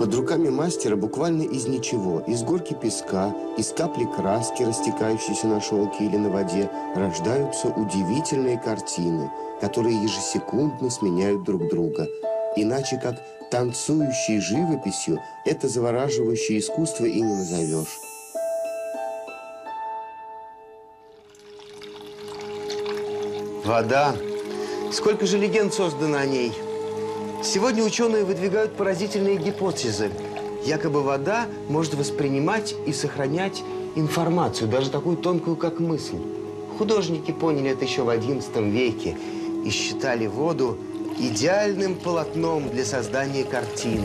Под руками мастера буквально из ничего, из горки песка, из капли краски, растекающейся на шелке или на воде, рождаются удивительные картины, которые ежесекундно сменяют друг друга. Иначе как танцующей живописью это завораживающее искусство и не назовешь. Вода. Сколько же легенд создано о ней? Сегодня ученые выдвигают поразительные гипотезы. Якобы вода может воспринимать и сохранять информацию, даже такую тонкую, как мысль. Художники поняли это еще в XI веке и считали воду идеальным полотном для создания картин.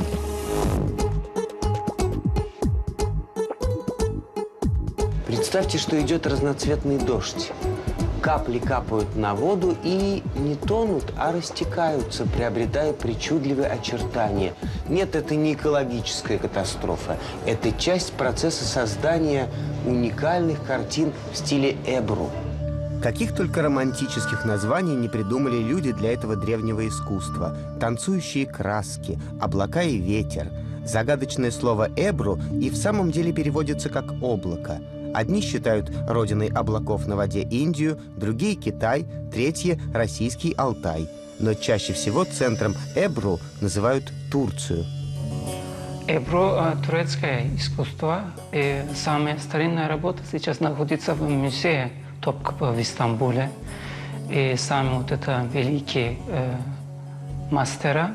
Представьте, что идет разноцветный дождь. Капли капают на воду и не тонут, а растекаются, приобретая причудливые очертания. Нет, это не экологическая катастрофа. Это часть процесса создания уникальных картин в стиле Эбру. Каких только романтических названий не придумали люди для этого древнего искусства. Танцующие краски, облака и ветер. Загадочное слово «эбру» и в самом деле переводится как «облако». Одни считают родиной облаков на воде Индию, другие – Китай, третьи – российский Алтай. Но чаще всего центром Эбру называют Турцию. Эбру – турецкое искусство. И самая старинная работа сейчас находится в музее Топкапы в Стамбуле. И сами вот это великие мастера,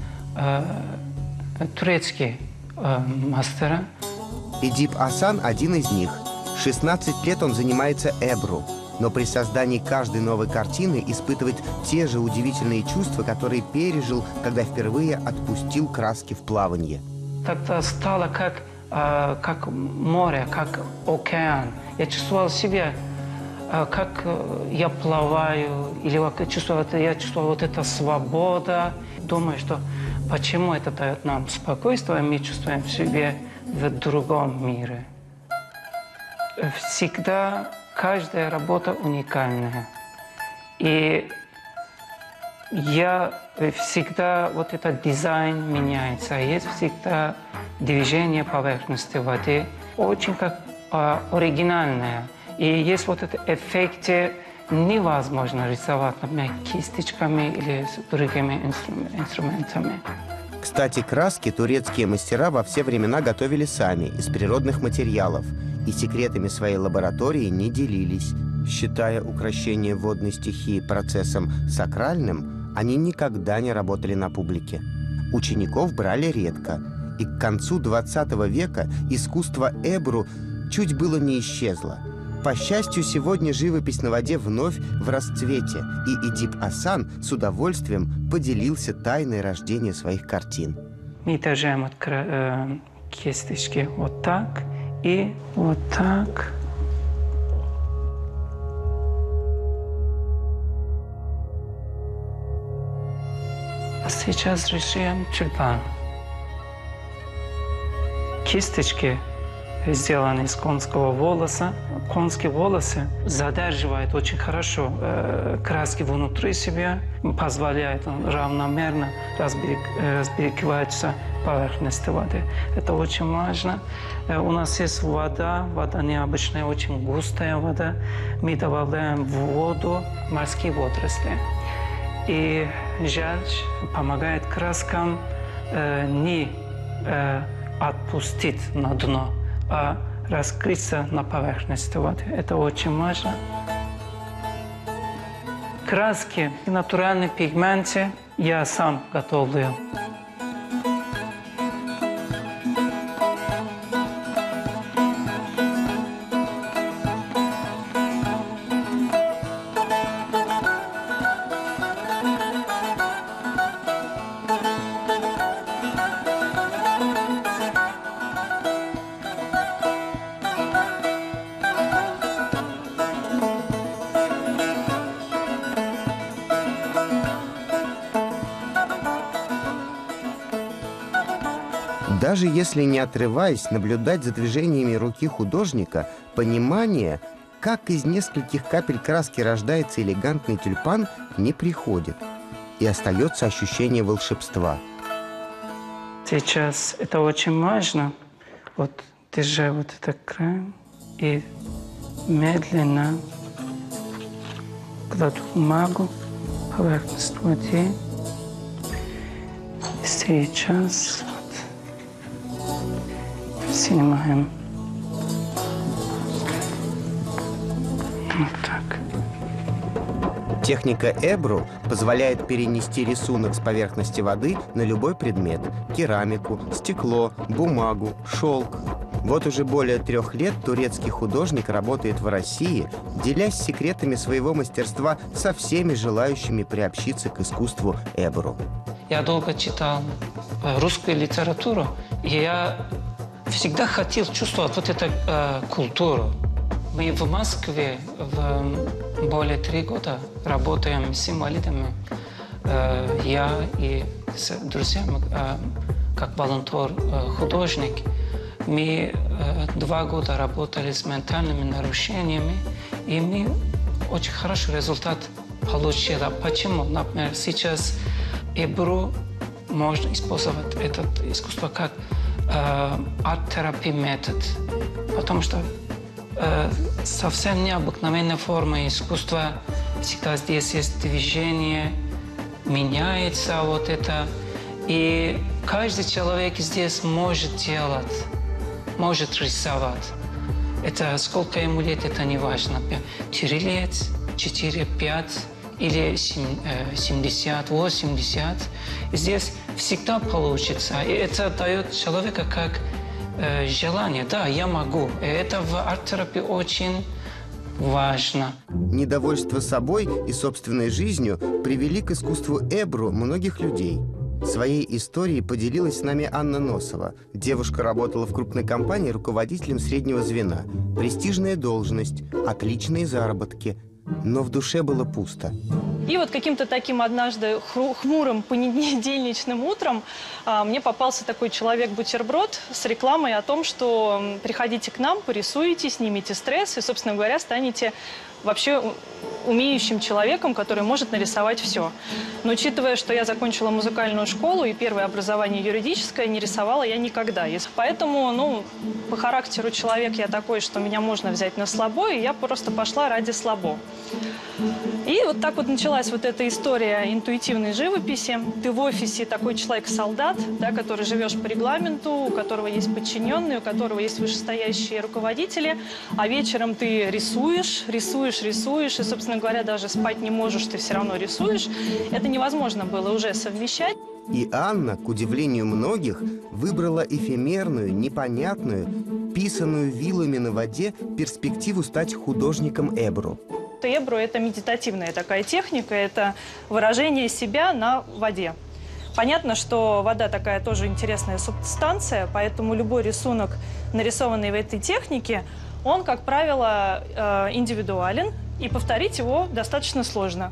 турецкие мастера. Эдип Асан – один из них. 16 лет он занимается Эбру, но при создании каждой новой картины испытывает те же удивительные чувства, которые пережил, когда впервые отпустил краски в плавание. Это стало как море, как океан. Я чувствовал себя, как я плаваю, или я чувствовал вот эта свобода. Думаю, что почему это дает нам спокойствие, мы чувствуем себя в другом мире. Всегда каждая работа уникальная. И всегда вот этот дизайн меняется. Есть всегда движение поверхности воды, очень как оригинальное. И есть вот этот эффект, невозможно рисовать, например, кисточками или с другими инструментами. Кстати, краски турецкие мастера во все времена готовили сами, из природных материалов, и секретами своей лаборатории не делились. Считая укрощение водной стихии процессом сакральным, они никогда не работали на публике. Учеников брали редко, и к концу XX века искусство Эбру чуть было не исчезло. По счастью, сегодня живопись на воде вновь в расцвете, и Эдип Асан с удовольствием поделился тайной рождения своих картин. Мы держим кисточки вот так и вот так. А сейчас рисуем тюльпан. Кисточки сделаны из конского волоса. Конские волосы задерживают очень хорошо краски внутри себя, позволяет равномерно разбрызгиваться поверхности воды. Это очень важно. У нас есть вода необычная, очень густая вода. Мы добавляем в воду морские водоросли. И желчь помогает краскам не отпустить на дно, а раскрыться на поверхности воды. Это очень важно. Краски и натуральные пигменты я сам готовлю. Даже если не отрываясь, наблюдать за движениями руки художника, понимание, как из нескольких капель краски рождается элегантный тюльпан, не приходит. И остается ощущение волшебства. Сейчас это очень важно. Вот держа вот этот край и медленно кладу бумагу, поверхность воды. И сейчас вот снимаем. Вот так. Техника Эбру позволяет перенести рисунок с поверхности воды на любой предмет – керамику, стекло, бумагу, шелк. Вот уже более 3 лет турецкий художник работает в России, делясь секретами своего мастерства со всеми желающими приобщиться к искусству Эбру. Я долго читал русскую литературу, и я всегда хотел чувствовать вот эту культуру. Мы в Москве более 3 года работаем с инвалидами. Я и с друзьями, как волонтер-художник. Мы 2 года работали с ментальными нарушениями, и мы очень хороший результат получили. Почему? Например, сейчас Эбру можно использовать это искусство как арт-терапия метод, потому что совсем необыкновенная форма искусства. Всегда здесь есть движение, меняется вот это. И каждый человек здесь может делать, может рисовать. Это сколько ему лет, это не важно. 3 лет, 4, 5 или 70, 80. Здесь всегда получится. И это дает человеку как желание. Да, я могу. Это в арт-терапии очень важно. Недовольство собой и собственной жизнью привели к искусству Эбру многих людей. Своей историей поделилась с нами Анна Носова. Девушка работала в крупной компании руководителем среднего звена. Престижная должность, отличные заработки. Но в душе было пусто. И вот каким-то таким однажды хмурым понедельничным утром мне попался такой человек-бутерброд с рекламой о том, что приходите к нам, порисуете, снимите стресс и, собственно говоря, станете вообще умеющим человеком, который может нарисовать все. Но учитывая, что я закончила музыкальную школу и первое образование юридическое, не рисовала я никогда. И поэтому, по характеру человек я такой, что меня можно взять на слабо, и я просто пошла ради слабо. И вот так вот началась вот эта история интуитивной живописи. Ты в офисе такой человек-солдат, да, который живешь по регламенту, у которого есть подчиненные, у которого есть вышестоящие руководители, а вечером ты рисуешь, и, собственно говоря, даже спать не можешь, ты все равно рисуешь. Это невозможно было уже совмещать. И Анна, к удивлению многих, выбрала эфемерную, непонятную, писанную вилами на воде перспективу стать художником Эбру. Эбру – это медитативная такая техника, это выражение себя на воде. Понятно, что вода такая тоже интересная субстанция, поэтому любой рисунок, нарисованный в этой технике, он, как правило, индивидуален, и повторить его достаточно сложно.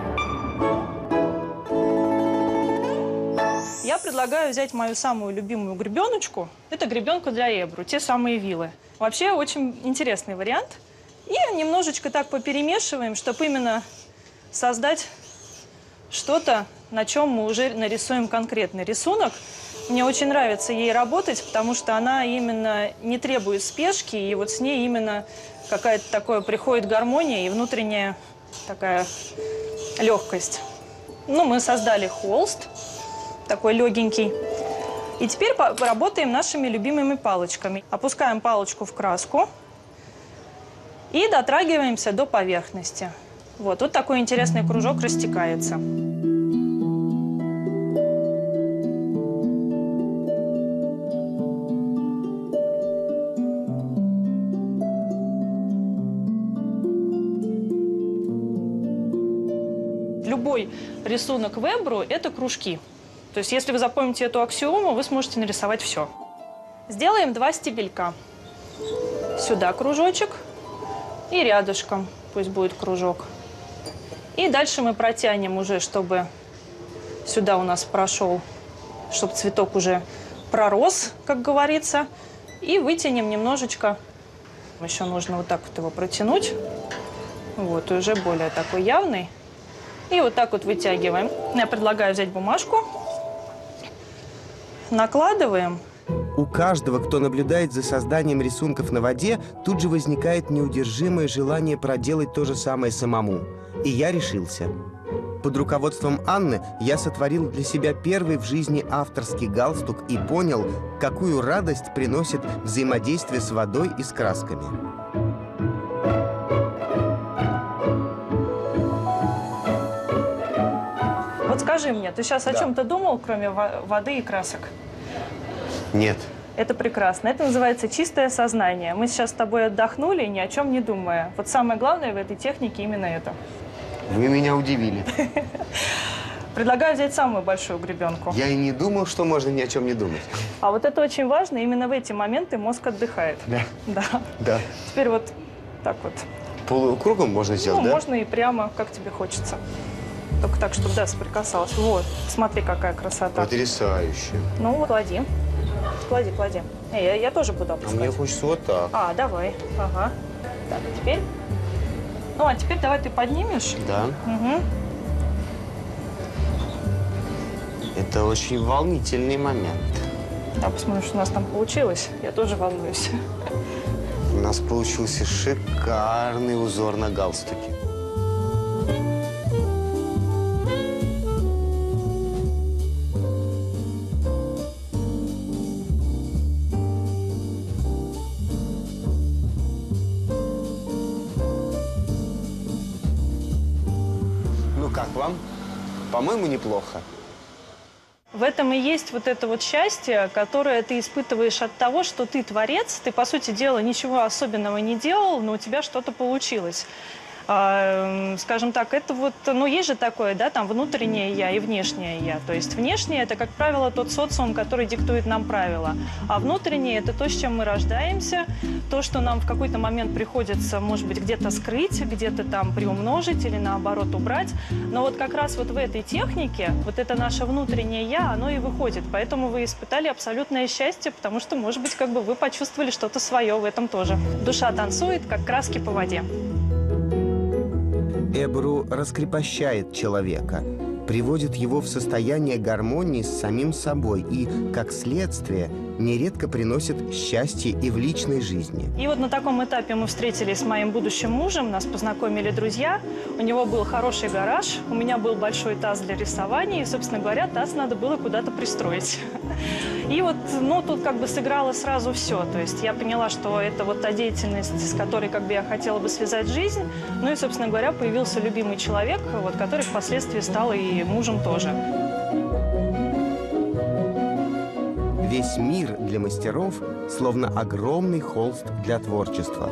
Я предлагаю взять мою самую любимую гребеночку. Это гребенка для Эбру, те самые вилы. Вообще очень интересный вариант. И немножечко так поперемешиваем, чтобы именно создать что-то, на чем мы уже нарисуем конкретный рисунок. Мне очень нравится ей работать, потому что она именно не требует спешки, и вот с ней именно какая-то такое приходит гармония и внутренняя такая легкость. Мы создали холст, такой легенький. И теперь поработаем нашими любимыми палочками. Опускаем палочку в краску и дотрагиваемся до поверхности. Вот такой интересный кружок растекается. Любой рисунок в Эбру – это кружки. То есть, если вы запомните эту аксиому, вы сможете нарисовать все. Сделаем 2 стебелька. Сюда кружочек и рядышком пусть будет кружок. И дальше мы протянем уже, чтобы сюда у нас прошел, чтобы цветок уже пророс, как говорится. И вытянем немножечко. Еще нужно вот так вот его протянуть. Вот, уже более такой явный. И вот так вот вытягиваем. Я предлагаю взять бумажку накладываем. У каждого, кто наблюдает за созданием рисунков на воде, тут же возникает неудержимое желание проделать то же самое самому. И я решился. Под руководством Анны я сотворил для себя первый в жизни авторский галстук и понял, какую радость приносит взаимодействие с водой и с красками. Вот скажи мне, ты сейчас о чем-то думал, кроме воды и красок? Нет. Это прекрасно. Это называется чистое сознание. Мы сейчас с тобой отдохнули, ни о чем не думая. Вот самое главное в этой технике именно это. Вы меня удивили. Предлагаю взять самую большую гребенку. Я и не думал, что можно ни о чем не думать. А вот это очень важно. Именно в эти моменты мозг отдыхает. Да? Да. Да. Теперь вот так вот. Полукругом можно сделать, Ну, да? можно и прямо, как тебе хочется. Только так, чтобы, да, соприкасалась. Вот, смотри, какая красота. Потрясающе. Ну, вот, клади. Клади, клади. Я тоже буду А опускать. мне хочется вот так. А, давай. Ага. Так, теперь. Ну, а теперь давай ты поднимешь. Да. Угу. Это очень волнительный момент. Да, посмотрим, что у нас там получилось. Я тоже волнуюсь. У нас получился шикарный узор на галстуке. Ну как вам? По-моему, неплохо. В этом и есть вот это вот счастье, которое ты испытываешь от того, что ты творец, ты, по сути дела, ничего особенного не делал, но у тебя что-то получилось. Скажем так, это вот, ну, есть же такое, да, там, внутреннее я и внешнее я. То есть внешнее – это, как правило, тот социум, который диктует нам правила. А внутреннее – это то, с чем мы рождаемся, то, что нам в какой-то момент приходится, может быть, где-то скрыть, где-то там приумножить или, наоборот, убрать. Но вот как раз вот в этой технике вот это наше внутреннее я, оно и выходит. Поэтому вы испытали абсолютное счастье, потому что, может быть, как бы вы почувствовали что-то свое в этом тоже. Душа танцует, как краски по воде. Эбру раскрепощает человека, приводит его в состояние гармонии с самим собой и, как следствие, нередко приносит счастье и в личной жизни. И вот на таком этапе мы встретились с моим будущим мужем, нас познакомили друзья. У него был хороший гараж, у меня был большой таз для рисования, и, собственно говоря, таз надо было куда-то пристроить. И вот, ну, тут как бы сыграло сразу все. То есть я поняла, что это вот та деятельность, с которой как бы я хотела бы связать жизнь. Ну и, собственно говоря, появился любимый человек, вот, который впоследствии стал и мужем тоже. Весь мир для мастеров словно огромный холст для творчества.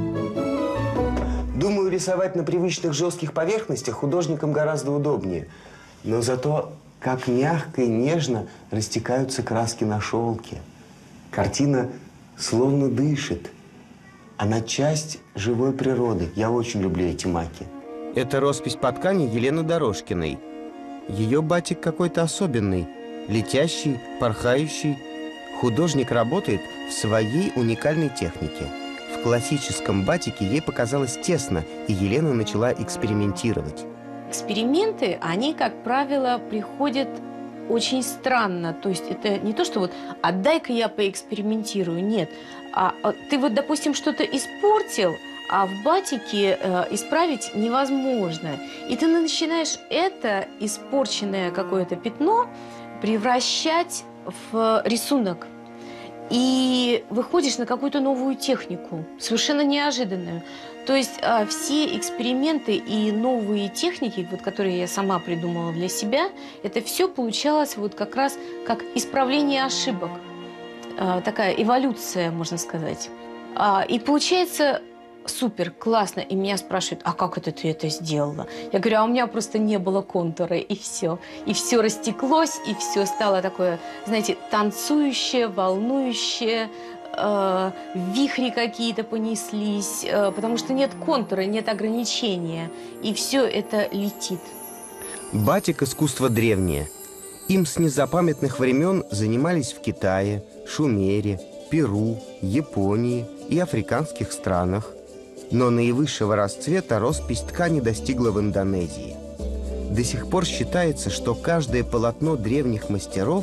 Думаю, рисовать на привычных жестких поверхностях художникам гораздо удобнее. Но зато как мягко и нежно растекаются краски на шелке. Картина словно дышит. Она часть живой природы. Я очень люблю эти маки. Это роспись по ткани Елены Дорожкиной. Ее батик какой-то особенный, летящий, порхающий. Художник работает в своей уникальной технике. В классическом батике ей показалось тесно, и Елена начала экспериментировать. Эксперименты, они, как правило, приходят очень странно. То есть это не то, что вот «отдай-ка я поэкспериментирую». Нет. Ты вот, допустим, что-то испортил, а в батике исправить невозможно. И ты начинаешь это испорченное какое-то пятно превращать в рисунок. И выходишь на какую-то новую технику, совершенно неожиданную. То есть все эксперименты и новые техники, вот, которые я сама придумала для себя, это все получалось вот как раз как исправление ошибок. Такая эволюция, можно сказать. И получается супер, классно. И меня спрашивают, а как это ты это сделала? Я говорю, а у меня просто не было контура, и все. И все растеклось, и все стало такое, знаете, танцующее, волнующее, вихри какие-то понеслись, потому что нет контура, нет ограничения, и все это летит. Батик – искусство древнее. Им с незапамятных времен занимались в Китае, Шумере, Перу, Японии и африканских странах. Но наивысшего расцвета роспись ткани достигла в Индонезии. До сих пор считается, что каждое полотно древних мастеров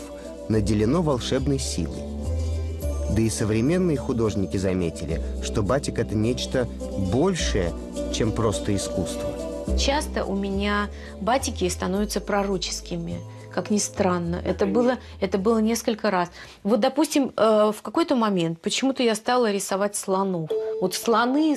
наделено волшебной силой. Да и современные художники заметили, что батик – это нечто большее, чем просто искусство. Часто у меня батики становятся пророческими, как ни странно. Это было несколько раз. Вот, допустим, в какой-то момент почему-то я стала рисовать слонов. Вот слоны.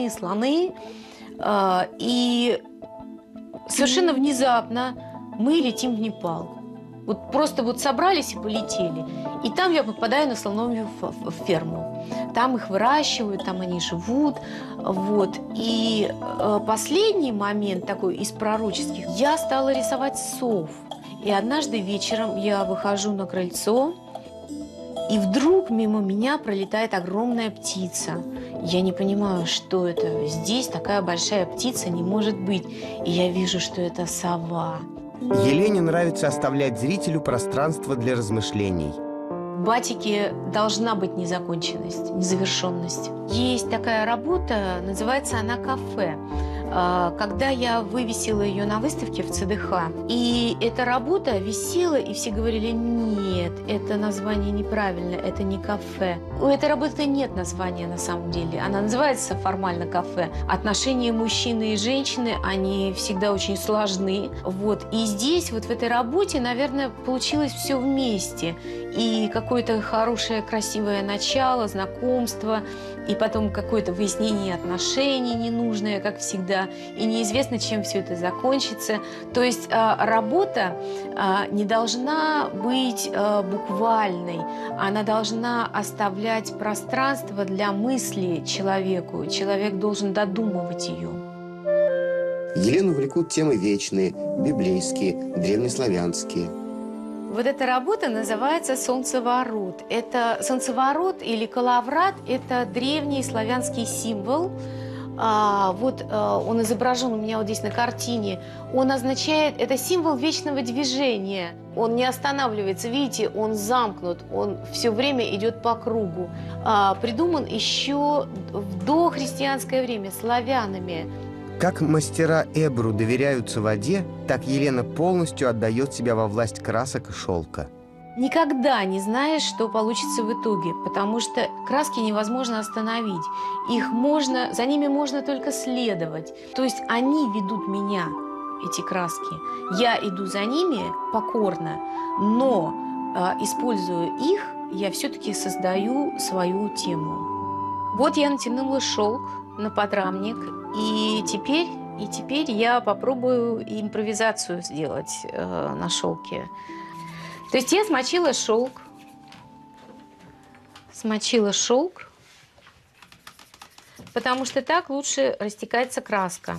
И совершенно внезапно мы летим в Непал. Вот просто вот собрались и полетели. И там я попадаю на слоновью ферму. Там их выращивают, там они живут. Вот. И последний момент такой из пророческих. Я стала рисовать сов. И однажды вечером я выхожу на крыльцо, и вдруг мимо меня пролетает огромная птица. Я не понимаю, что это. Здесь такая большая птица не может быть. И я вижу, что это сова. Елене нравится оставлять зрителю пространство для размышлений. В батике должна быть незаконченность, незавершенность. Есть такая работа, называется она «Кафе». Когда я вывесила ее на выставке в ЦДХ, и эта работа висела, и все говорили: нет, это название неправильное, это не кафе. У этой работы нет названия на самом деле. Она называется формально «Кафе». Отношения мужчины и женщины, они всегда очень сложны. Вот. И здесь, вот в этой работе, наверное, получилось все вместе. И какое-то хорошее, красивое начало, знакомство, и потом какое-то выяснение отношений ненужное, как всегда, и неизвестно, чем все это закончится. То есть работа не должна быть буквальной, она должна оставлять пространство для мысли человеку. Человек должен додумывать ее. Елену влекут темы вечные, библейские, древнеславянские. Вот эта работа называется «Солнцеворот». Это солнцеворот или коловрат – это древний славянский символ. Он изображен у меня вот здесь на картине. Он означает, это символ вечного движения. Он не останавливается, видите, он замкнут, он все время идет по кругу. Придуман еще в дохристианское время славянами. Как мастера Эбру доверяются воде, так Елена полностью отдает себя во власть красок и шелка. Никогда не знаешь, что получится в итоге, потому что краски невозможно остановить. За ними можно только следовать. То есть они ведут меня, эти краски. Я иду за ними покорно, но используя их, я все-таки создаю свою тему. Вот я натянула шелк на подрамник, и теперь я попробую импровизацию сделать на шелке. То есть я смочила шелк, потому что так лучше растекается краска.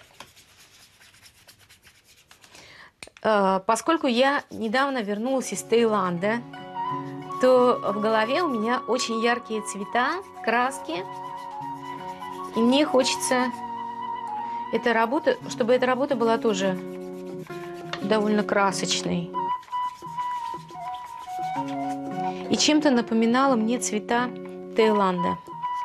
Поскольку я недавно вернулась из Таиланда, то в голове у меня очень яркие цвета, краски, и мне хочется чтобы эта работа была тоже довольно красочной. И чем-то напоминала мне цвета Таиланда.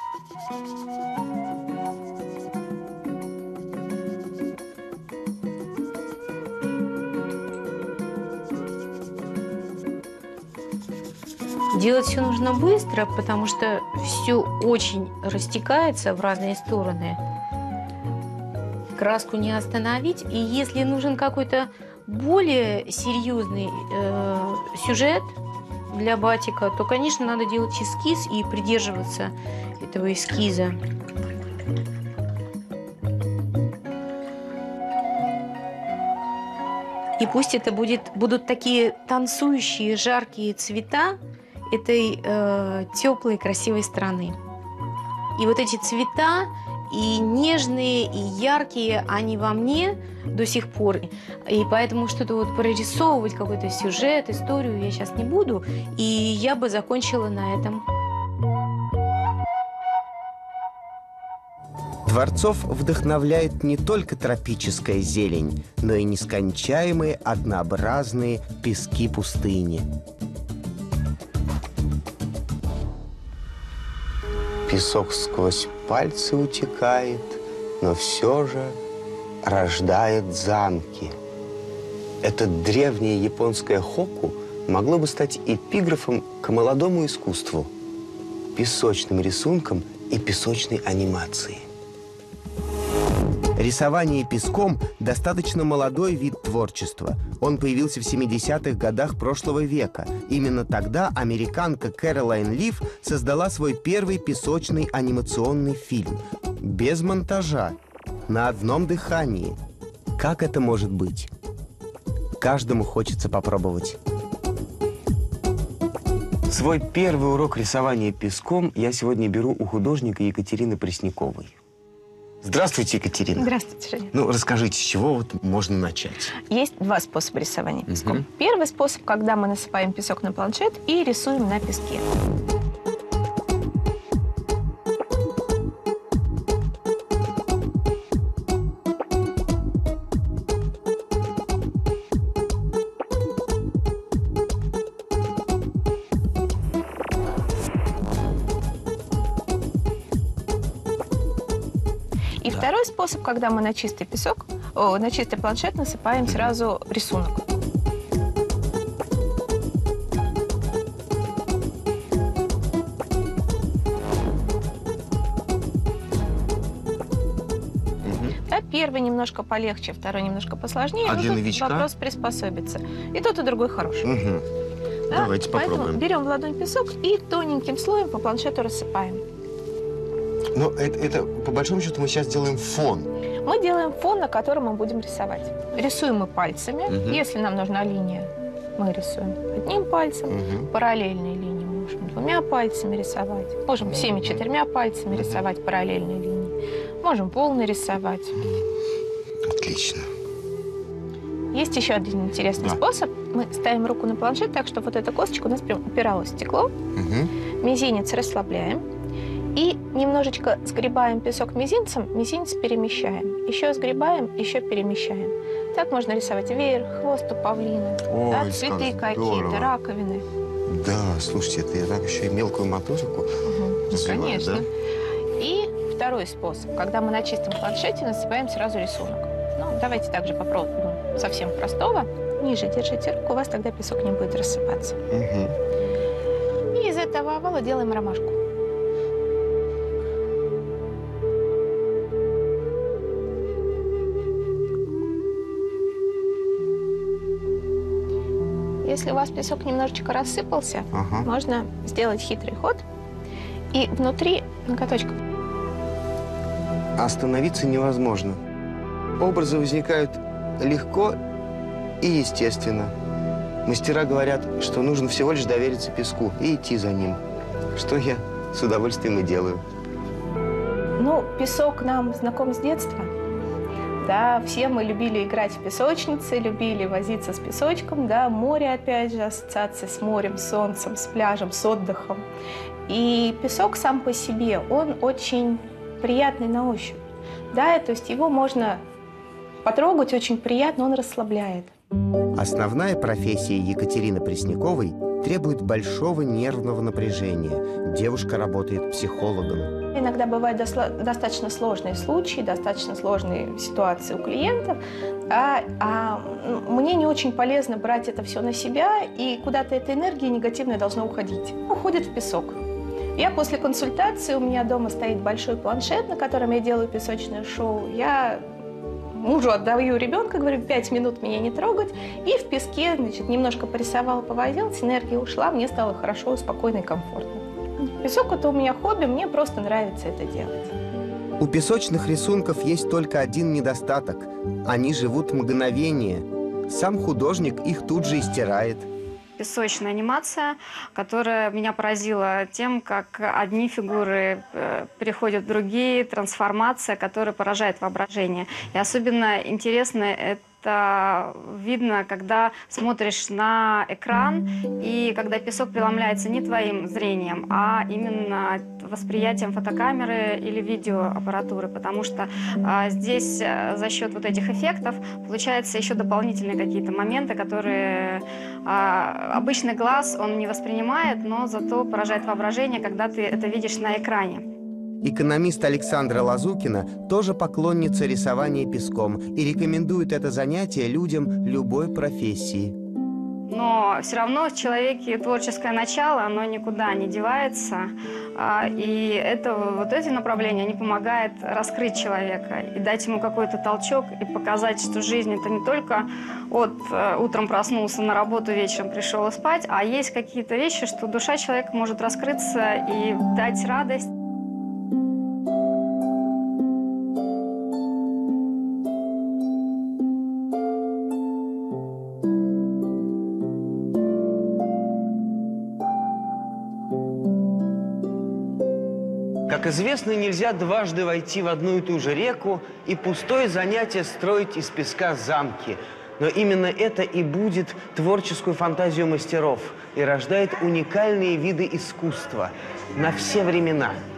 Делать все нужно быстро, потому что все очень растекается в разные стороны. Краску не остановить. И если нужен какой-то более серьезный сюжет для батика, то, конечно, надо делать эскиз и придерживаться этого эскиза. И пусть это будут такие танцующие, жаркие цвета этой теплой, красивой страны. И вот эти цвета, и нежные, и яркие, они во мне до сих пор. И поэтому что-то вот прорисовывать, какой-то сюжет, историю я сейчас не буду. И я бы закончила на этом. Творцов вдохновляет не только тропическая зелень, но и нескончаемые однообразные пески пустыни. Песок сквозь пальцы утекает, но все же рождает замки. Это древнее японское хоку могло бы стать эпиграфом к молодому искусству, песочным рисункам и песочной анимации. Рисование песком – достаточно молодой вид творчества. Он появился в 70-х годах прошлого века. Именно тогда американка Кэролайн Лив создала свой первый песочный анимационный фильм. Без монтажа, на одном дыхании. Как это может быть? Каждому хочется попробовать. Свой первый урок рисования песком я сегодня беру у художника Екатерины Пресняковой. Здравствуйте, Екатерина. Здравствуйте, Женя. Ну, расскажите, с чего вот можно начать? Есть два способа рисования песком. Первый способ, когда мы насыпаем песок на планшет и рисуем на песке. И второй способ, когда мы на чистый песок, на чистый планшет насыпаем сразу рисунок. Да, первый немножко полегче, второй немножко посложнее. А но для тут новичка? вопрос приспособиться. И тот, и другой хороший. Да? Давайте попробуем. Поэтому берем в ладонь песок и тоненьким слоем по планшету рассыпаем. Но это, по большому счету, мы сейчас делаем фон. Мы делаем фон, на котором мы будем рисовать. Рисуем мы пальцами. Если нам нужна линия, мы рисуем одним пальцем. Параллельные линии можем двумя пальцами рисовать. Можем всеми четырьмя пальцами рисовать параллельные линии. Можем полный рисовать. Отлично. Есть еще один интересный способ. Мы ставим руку на планшет так, чтобы вот эта косточка у нас прям упиралась в стекло. Мизинец расслабляем. И немножечко сгребаем песок мизинцем, мизинец перемещаем. Еще сгребаем, еще перемещаем. Так можно рисовать веер, хвост у павлина, да, цветы какие-то, раковины. Да, слушайте, это я так еще и мелкую моторику развиваю, Конечно. да? И второй способ, когда мы на чистом планшете насыпаем сразу рисунок. Ну, давайте также попробуем совсем простого. Ниже держите руку, у вас тогда песок не будет рассыпаться. И из этого овала делаем ромашку. Если у вас песок немножечко рассыпался, можно сделать хитрый ход и внутри ноготочком. Остановиться невозможно. Образы возникают легко и естественно. Мастера говорят, что нужно всего лишь довериться песку и идти за ним. Что я с удовольствием и делаю. Ну, песок нам знаком с детства. Да, все мы любили играть в песочнице, любили возиться с песочком, да, море, опять же, ассоциация с морем, с солнцем, с пляжем, с отдыхом. И песок сам по себе, он очень приятный на ощупь, да, то есть его можно потрогать очень приятно, он расслабляет. Основная профессия Екатерины Пресняковой требует большого нервного напряжения. Девушка работает психологом. Иногда бывают достаточно сложные случаи, достаточно сложные ситуации у клиентов, мне не очень полезно брать это все на себя, и куда-то эта энергия негативная должна уходить. Уходит в песок. Я после консультации, у меня дома стоит большой планшет, на котором я делаю песочное шоу. Я мужу отдаю ребенка, говорю, 5 минут меня не трогать, и в песке, значит, немножко порисовала, повозилась, энергия ушла, мне стало хорошо, спокойно и комфортно. Песок – это у меня хобби, мне просто нравится это делать. У песочных рисунков есть только один недостаток. Они живут мгновение. Сам художник их тут же и стирает. Песочная анимация, которая меня поразила тем, как одни фигуры переходят в другие, трансформация, которая поражает воображение. И особенно интересно это видно, когда смотришь на экран, и когда песок преломляется не твоим зрением, а именно восприятием фотокамеры или видеоаппаратуры, потому что здесь за счет вот этих эффектов получается еще дополнительные какие-то моменты, которые обычный глаз он не воспринимает, но зато поражает воображение, когда ты это видишь на экране. Экономист Александра Лазукина тоже поклонница рисования песком и рекомендует это занятие людям любой профессии. Но все равно в человеке творческое начало, оно никуда не девается. И эти направления, они помогают раскрыть человека и дать ему какой-то толчок и показать, что жизнь это не только утром проснулся, на работу, вечером пришел и спать, а есть какие-то вещи, что душа человека может раскрыться и дать радость. Как известно, нельзя дважды войти в одну и ту же реку и пустое занятие строить из песка замки. Но именно это и будет творческую фантазию мастеров и рождает уникальные виды искусства на все времена.